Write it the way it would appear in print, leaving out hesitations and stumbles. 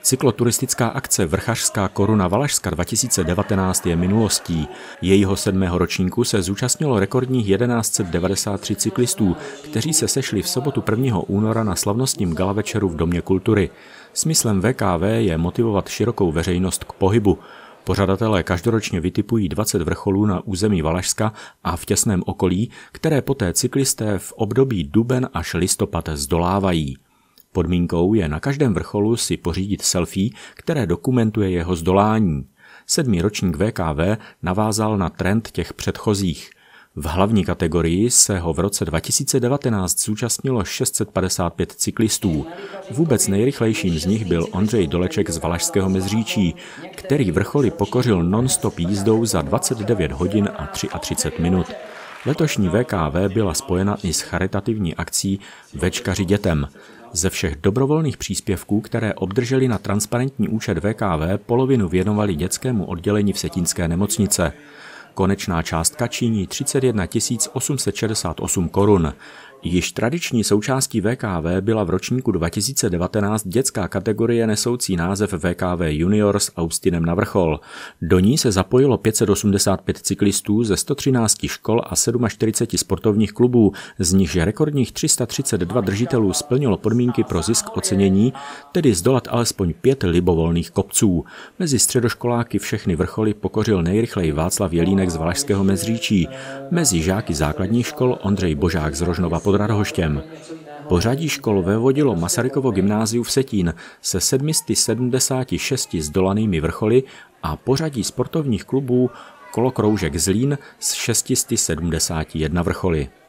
Cykloturistická akce Vrchařská koruna Valašska 2019 je minulostí. Jejího 7. ročníku se zúčastnilo rekordních 1193 cyklistů, kteří se sešli v sobotu 1. února na slavnostním gala večeru v Domě kultury. Smyslem VKV je motivovat širokou veřejnost k pohybu. Pořadatelé každoročně vytipují 20 vrcholů na území Valašska a v těsném okolí, které poté cyklisté v období duben až listopad zdolávají. Podmínkou je na každém vrcholu si pořídit selfie, které dokumentuje jeho zdolání. 7. ročník VKV navázal na trend těch předchozích. V hlavní kategorii se ho v roce 2019 zúčastnilo 655 cyklistů. Vůbec nejrychlejším z nich byl Ondřej Doleček z Valašského Mezříčí, který vrcholy pokořil non-stop jízdou za 29 hodin a 33 minut. Letošní VKV byla spojena i s charitativní akcí Večkaři dětem. Ze všech dobrovolných příspěvků, které obdrželi na transparentní účet VKV, polovinu věnovali dětskému oddělení Vsetínské nemocnice. Konečná částka činí 31 868 korun. Již tradiční součástí VKV byla v ročníku 2019 dětská kategorie nesoucí název VKV Junior s Austinem na vrchol. Do ní se zapojilo 585 cyklistů ze 113 škol a 47 sportovních klubů, z nichž rekordních 332 držitelů splnilo podmínky pro zisk ocenění, tedy zdolat alespoň 5 libovolných kopců. Mezi středoškoláky všechny vrcholy pokořil nejrychleji Václav Jelínek z Valašského Mezříčí, mezi žáky základních škol Ondřej Božák z Rožnova pod Radhoštěm. Pořadí škol vévodilo Masarykovo gymnázium Vsetín se 776 zdolanými vrcholy a pořadí sportovních klubů Kolokroužek Zlín s 671 vrcholy.